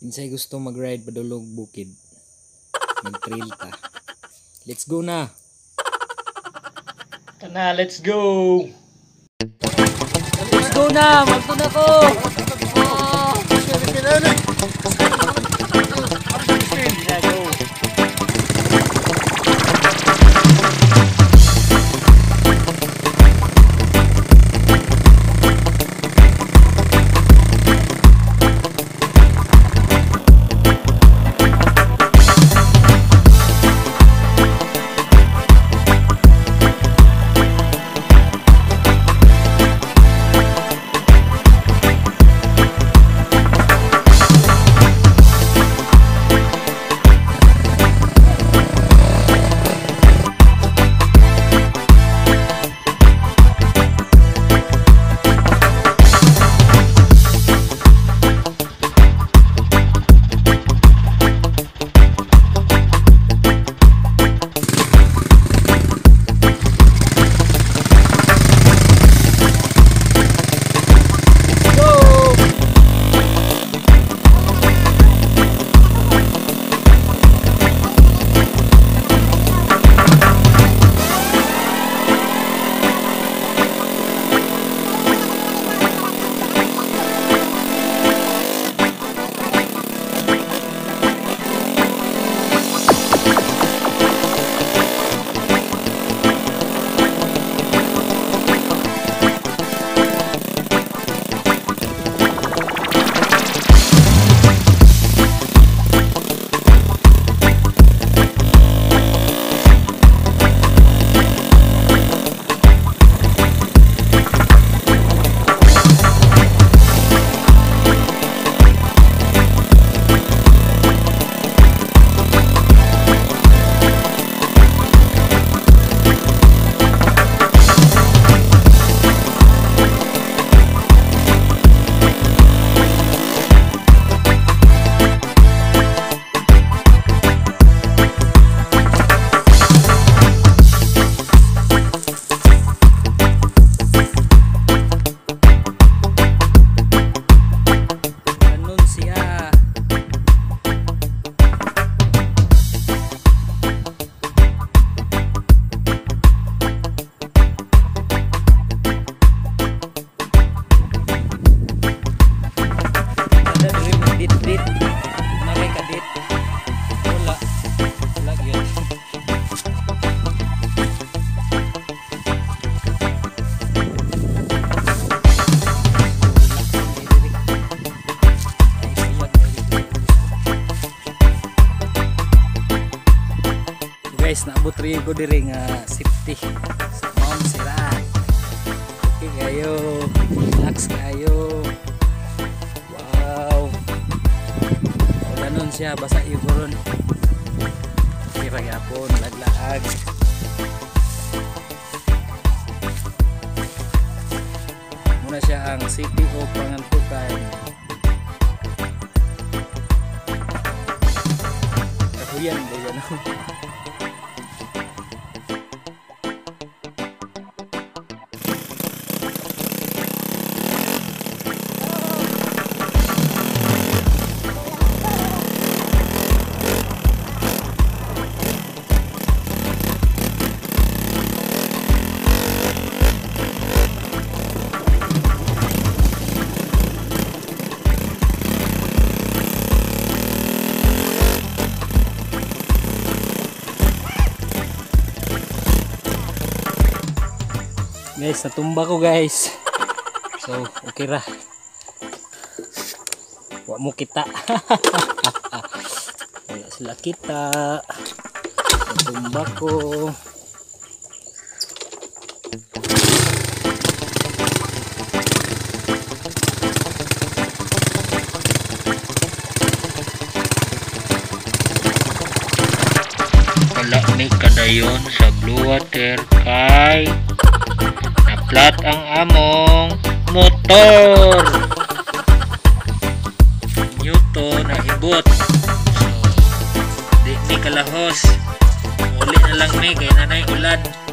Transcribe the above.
Kinsay gusto mag-ride padulog bukid. Mag-trail ta. Let's go na. Tana, let's go. Let's go na. Magto na ko. Guys, naabot rin ko diri nga safety sa Mount Sirat. Okay kayo, relax kayo. Wow, ganon siya, basa yung koron. Okay ra gyapon, laglaag. Muna siya ang city o Pangantukan. Kahuyan ba yan? Guys, natumba ko guys. So, okay ra. Wa mo kita. Wala sila kita. Natumba ko. Wala may kadayon sa blue water kay flat ang among motor. Newton na ibot. So, di kalahos. Uli na lang may kay nanay ulad.